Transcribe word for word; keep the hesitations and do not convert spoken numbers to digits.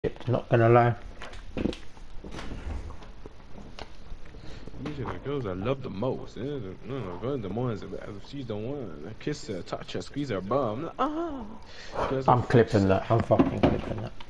Not gonna lie. These are the girls I love the most. They're the, no, no, they're the ones that she's the one. I kiss her, touch her, squeeze her bum. Ah, I'm clipping that. I'm fucking clipping that.